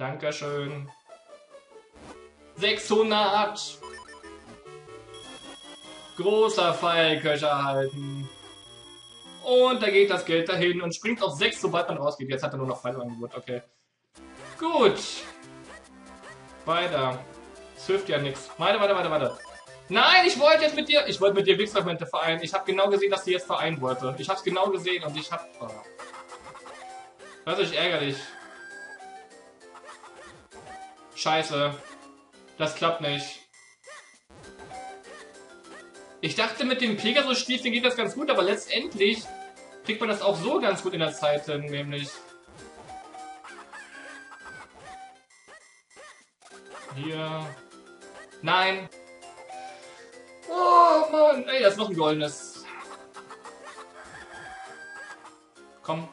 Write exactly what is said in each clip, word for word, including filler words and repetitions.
Dankeschön. sechshundert. Großer Pfeilköcher erhalten. Und da geht das Geld dahin und springt auf sechs, sobald man rausgeht. Jetzt hat er nur noch Pfeilangebot. Okay. Gut. Weiter. Es hilft ja nichts. Warte, warte, warte, warte. Nein, ich wollte jetzt mit dir... Ich wollte mit dir Wix-Fragmente vereinen. Ich habe genau gesehen, dass sie jetzt vereinen wollte. Ich habe es genau gesehen und ich habe... Oh. Das ist ärgerlich. Scheiße. Das klappt nicht. Ich dachte, mit dem Pegasus-Stiefel geht das ganz gut, aber letztendlich kriegt man das auch so ganz gut in der Zeit hin, nämlich... Hier... Nein! Oh Mann! Ey, das ist noch ein goldenes. Komm.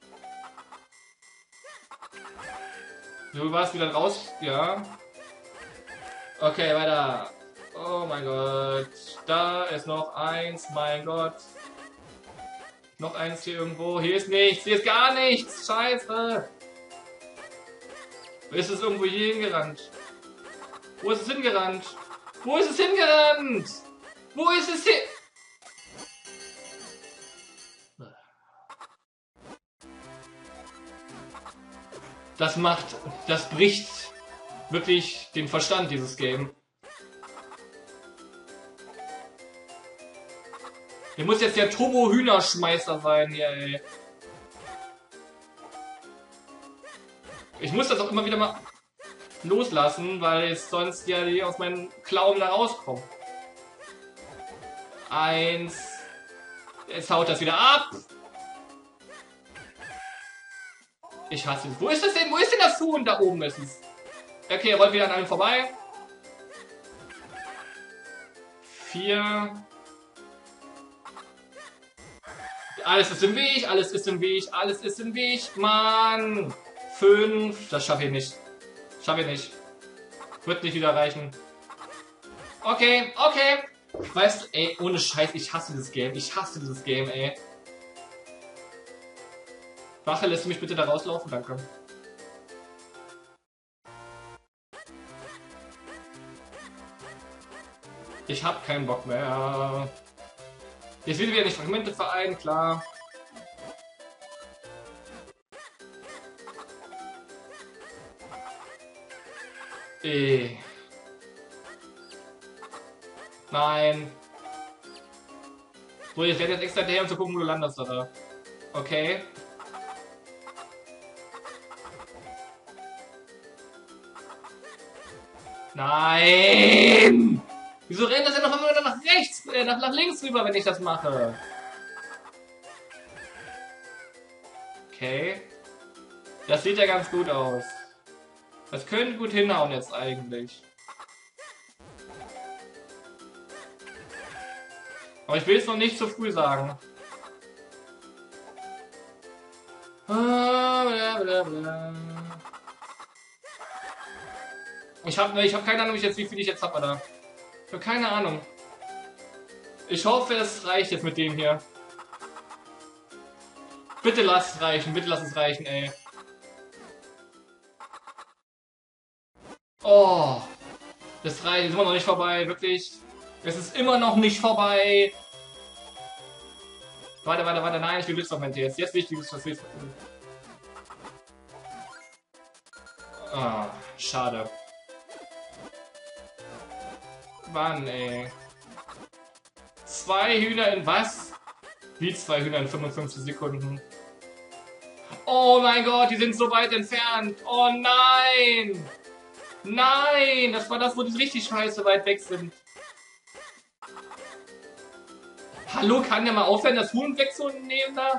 Du warst wieder raus, ja. Okay, weiter. Oh mein Gott. Da ist noch eins, mein Gott. Noch eins hier irgendwo. Hier ist nichts, hier ist gar nichts. Scheiße. Ist es irgendwo hier hingerannt? Wo ist es hingerannt? Wo ist es hingerannt? Wo ist es hin? Das macht, das bricht wirklich den Verstand, dieses Game. Hier muss jetzt der Turbo-Hühnerschmeißer sein hier, ey. Ich muss das auch immer wieder mal loslassen, weil es sonst ja die aus meinen Klauen da rauskommen. Eins. Jetzt haut das wieder ab. Ich hasse es. Wo ist das denn? Wo ist denn das Huhn? Da oben ist es. Okay, er rollt wieder an einem vorbei. Vier. Alles ist im Weg, alles ist im Weg, alles ist im Weg. Mann. Fünf. Das schaffe ich nicht. Schaffe ich nicht. Wird nicht wieder reichen. Okay, okay. Weißt du, ey, ohne Scheiß, ich hasse dieses Game. Ich hasse dieses Game, ey. Wache, lässt du mich bitte da rauslaufen? Danke. Ich hab keinen Bock mehr. Jetzt will wieder nicht Fragmente vereinen, klar. Ey. Nein. So, ich werde jetzt extra hinterher, um zu gucken, wo du landest, oder? Okay. Nein! Wieso rennt das denn noch immer nach rechts, äh, nach, nach links rüber, wenn ich das mache? Okay. Das sieht ja ganz gut aus. Das könnte gut hinhauen jetzt eigentlich. Aber ich will es noch nicht zu früh sagen. Ich habe ich hab keine Ahnung, jetzt, wie viel ich jetzt habe, oder? Ich habe keine Ahnung. Ich hoffe, es reicht jetzt mit dem hier. Bitte lass es reichen, bitte lass es reichen, ey. Oh, das reicht, ist immer noch nicht vorbei, wirklich. Es ist immer noch nicht vorbei. Warte, warte, warte, nein, ich will Glücksmomente jetzt. Jetzt wichtig ist, was willst du? Ah, schade. Mann, ey. Zwei Hühner in was? Wie zwei Hühner in fünfundfünfzig Sekunden? Oh mein Gott, die sind so weit entfernt. Oh nein! Nein! Das war das, wo die richtig scheiße weit weg sind. Hallo, kann der mal aufhören, das Huhn wegzunehmen da?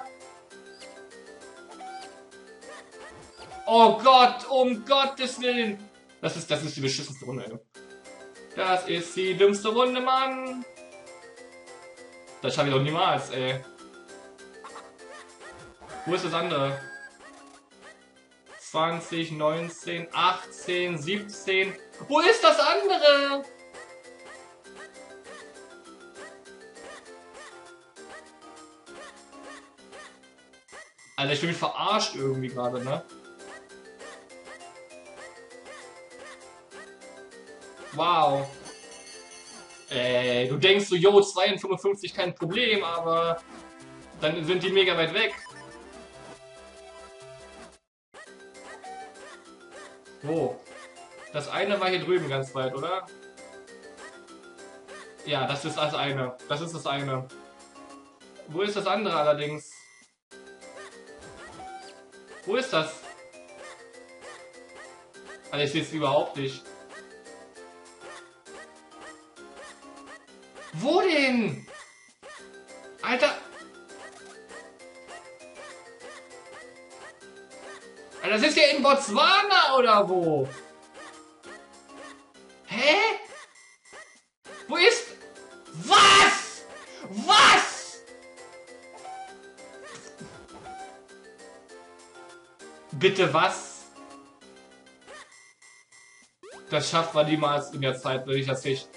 Oh Gott, um Gottes Willen! Das ist, das ist die beschissenste Runde, ey. Das ist die dümmste Runde, Mann! Das schaffe ich doch niemals, ey. Wo ist das andere? zwanzig, neunzehn, achtzehn, siebzehn. Wo ist das andere? Alter, ich bin mich verarscht irgendwie gerade, ne? Wow. Ey, du denkst so, yo, zweiundfünfzig kein Problem, aber dann sind die mega weit weg. Wo? Das eine war hier drüben ganz weit, oder? Ja, das ist das eine. Das ist das eine. Wo ist das andere allerdings? Wo ist das? Also ich sehe es überhaupt nicht. Wo denn? Alter! Alter, das ist ja in Botswana oder wo? Hä? Wo ist... Was? Was? Bitte was? Das schafft man niemals in der Zeit, wenn ich das nicht...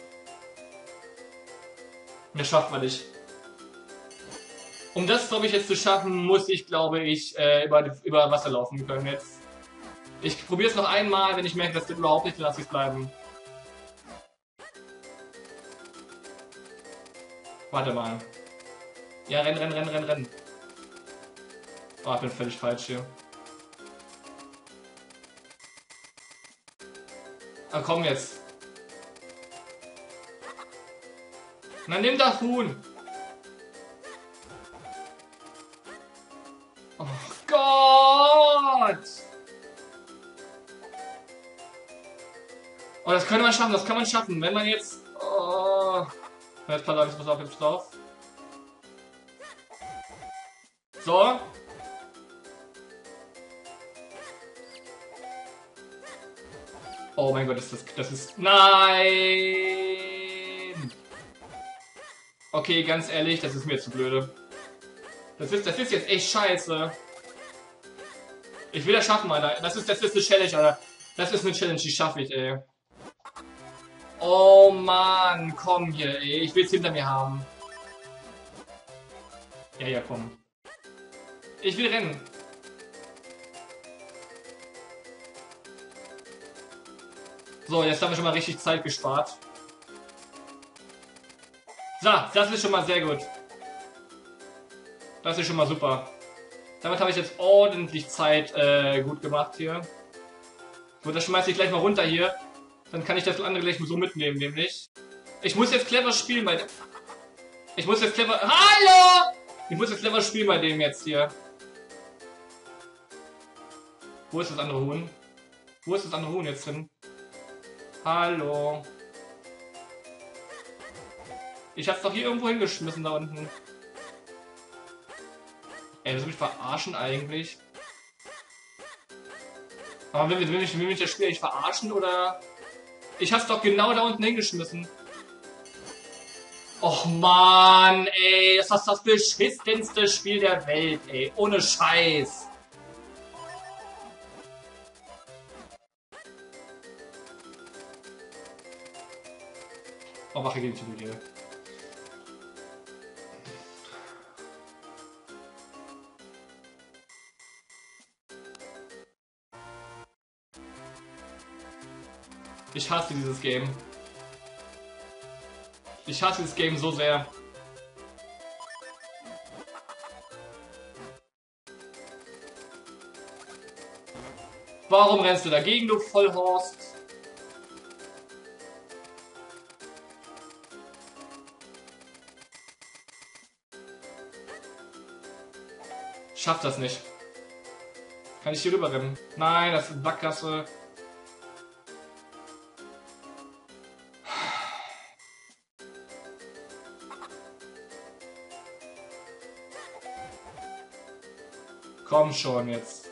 Das schafft man nicht. Um das, glaube ich, jetzt zu schaffen, muss ich, glaube ich, äh, über, über Wasser laufen können jetzt. Ich probiere es noch einmal, wenn ich merke, das geht überhaupt nicht, dann lasse ich es bleiben. Warte mal. Ja, renn, renn, renn, renn, renn. Oh, ich bin völlig falsch hier. Ah, komm jetzt. Na, nimm das Huhn. Oh Gott! Oh, das können wir schaffen, das kann man schaffen. Wenn man jetzt... Oh. Jetzt pass auf, jetzt pass auf, jetzt pass auf. So. Oh mein Gott, das ist... Das ist... Nein! Okay, ganz ehrlich, das ist mir zu blöde. Das ist, das ist jetzt echt scheiße. Ich will das schaffen, Alter. Das ist, das ist eine Challenge, Alter. Das ist eine Challenge, die schaffe ich, ey. Oh Mann, komm hier, ey. Ich will es hinter mir haben. Ja, ja, komm. Ich will rennen. So, jetzt haben wir schon mal richtig Zeit gespart. So, das ist schon mal sehr gut. Das ist schon mal super. Damit habe ich jetzt ordentlich Zeit äh, gut gemacht hier. So, das schmeiße ich gleich mal runter hier. Dann kann ich das andere gleich so mitnehmen, nämlich. Ich muss jetzt clever spielen bei dem. Ich muss jetzt clever... Hallo! Ich muss jetzt clever spielen bei dem jetzt hier. Wo ist das andere Huhn? Wo ist das andere Huhn jetzt drin? Hallo. Ich hab's doch hier irgendwo hingeschmissen da unten. Ey, willst du mich verarschen eigentlich? Aber will, will, mich, will mich das Spiel nicht verarschen oder... Ich hab's doch genau da unten hingeschmissen. Och man, ey, das ist das beschissenste Spiel der Welt, ey. Ohne Scheiß. Oh, Wache gegen die Video. Ich hasse dieses Game. Ich hasse dieses Game so sehr. Warum rennst du dagegen, du Vollhorst? Schaff das nicht. Kann ich hier rüber rennen? Nein, das ist Sackgasse. Komm schon jetzt.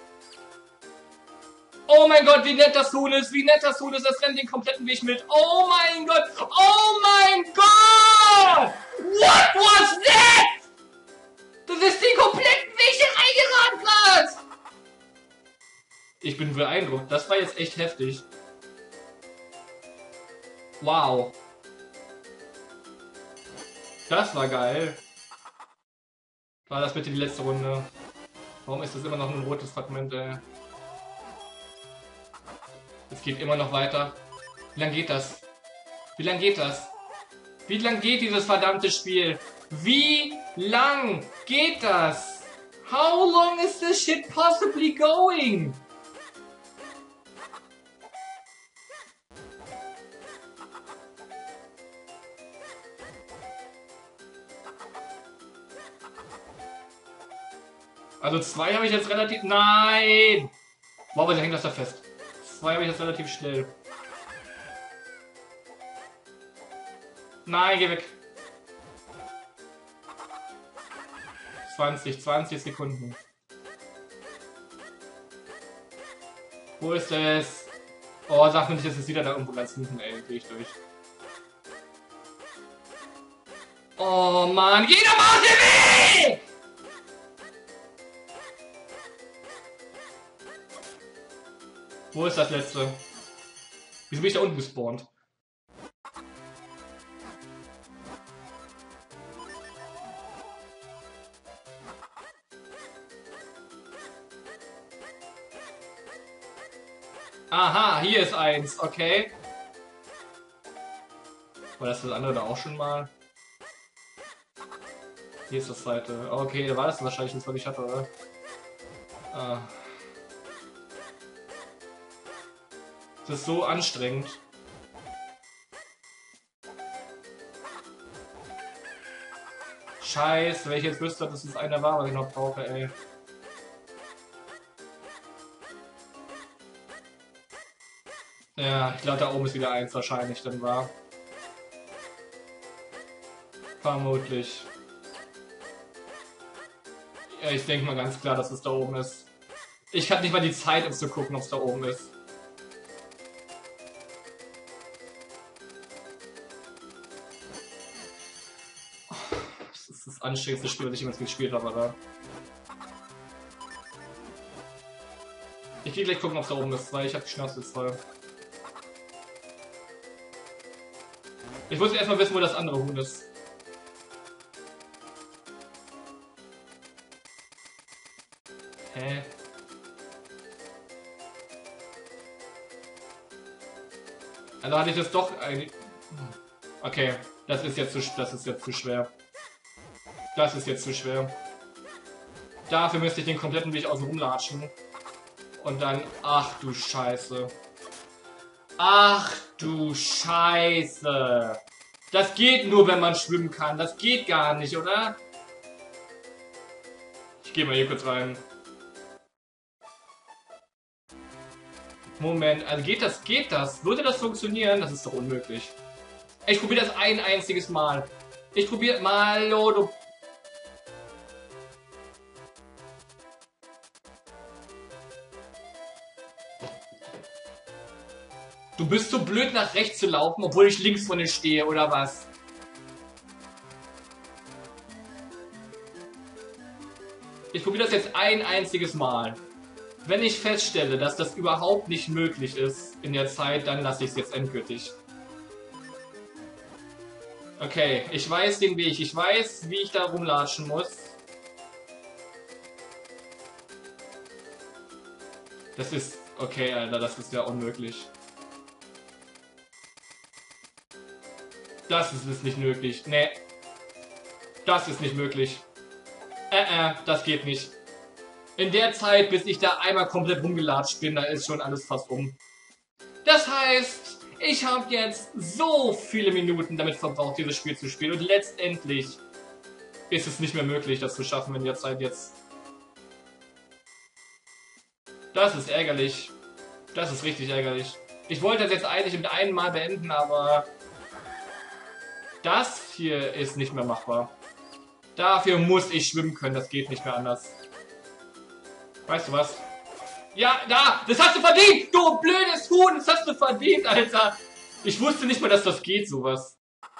Oh mein Gott, wie nett das Huhn ist, wie nett das Huhn ist, das rennt den kompletten Weg mit. Oh mein Gott, oh mein Gott! What was that? Das ist den kompletten Weg hier reingerannt gerade! Ich bin beeindruckt, das war jetzt echt heftig. Wow. Das war geil. War das bitte die letzte Runde? Warum ist das immer noch ein rotes Fragment, ey? Es geht immer noch weiter. Wie lange geht das? Wie lang geht das? Wie lang geht dieses verdammte Spiel? Wie lang geht das? How long is this shit possibly going? Also zwei habe ich jetzt relativ... Nein! Wow, aber der hängt das da fest. Zwei habe ich jetzt relativ schnell. Nein, geh weg. zwanzig, zwanzig Sekunden. Wo ist es? Oh, sag mir nicht, das ist wieder da irgendwo ganz hinten, ey. Geh ich durch. Oh Mann, geh doch mal aus dem Weg! Wo ist das letzte? Wieso bin ich da unten gespawnt? Aha, hier ist eins, okay. War das das andere da auch schon mal? Hier ist das zweite. Okay, da war das wahrscheinlich das, was ich hatte, oder? Ah. Das ist so anstrengend. Scheiße, wenn ich jetzt wüsste, dass es einer war, was ich noch brauche, ey. Ja, ich glaube, da oben ist wieder eins wahrscheinlich, dann war. Vermutlich. Ja, ich denke mal ganz klar, dass es da oben ist. Ich hatte nicht mal die Zeit, um zu gucken, ob es da oben ist. Das ist das anstrengendste Spiel, das ich jemals gespielt habe, oder? Ich gehe gleich gucken, ob es da oben ist, weil ich habe die Schnauze jetzt voll. Ich muss erstmal wissen, wo das andere Huhn ist. Hä? Also hatte ich das doch eigentlich... Okay, das ist jetzt zu, das ist jetzt zu schwer. Das ist jetzt zu schwer. Dafür müsste ich den kompletten Weg außen rumlatschen. Und dann... Ach du Scheiße. Ach du Scheiße. Das geht nur, wenn man schwimmen kann. Das geht gar nicht, oder? Ich gehe mal hier kurz rein. Moment, also geht das, geht das? Würde das funktionieren? Das ist doch unmöglich. Ich probiere das ein einziges Mal. Ich probiere mal, oh, du... Du bist so blöd, nach rechts zu laufen, obwohl ich links von dir stehe, oder was? Ich probiere das jetzt ein einziges Mal. Wenn ich feststelle, dass das überhaupt nicht möglich ist in der Zeit, dann lasse ich es jetzt endgültig. Okay, ich weiß den Weg. Ich weiß, wie ich da rumlatschen muss. Das ist... Okay, Alter, das ist ja unmöglich. Das ist es nicht möglich. Nee. Das ist nicht möglich. Äh, äh, das geht nicht. In der Zeit, bis ich da einmal komplett rumgelatscht bin, da ist schon alles fast um. Das heißt, ich habe jetzt so viele Minuten damit verbraucht, dieses Spiel zu spielen. Und letztendlich ist es nicht mehr möglich, das zu schaffen in der Zeit jetzt. Das ist ärgerlich. Das ist richtig ärgerlich. Ich wollte das jetzt eigentlich mit einem Mal beenden, aber... Das hier ist nicht mehr machbar. Dafür muss ich schwimmen können, das geht nicht mehr anders. Weißt du was? Ja, da! Das hast du verdient! Du blödes Huhn! Das hast du verdient, Alter! Ich wusste nicht mal, dass das geht, sowas.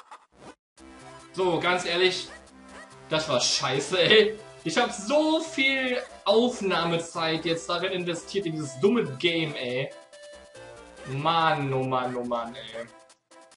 So, ganz ehrlich. Das war scheiße, ey. Ich habe so viel Aufnahmezeit jetzt darin investiert, in dieses dumme Game, ey. Mann, oh Mann, oh Mann, ey.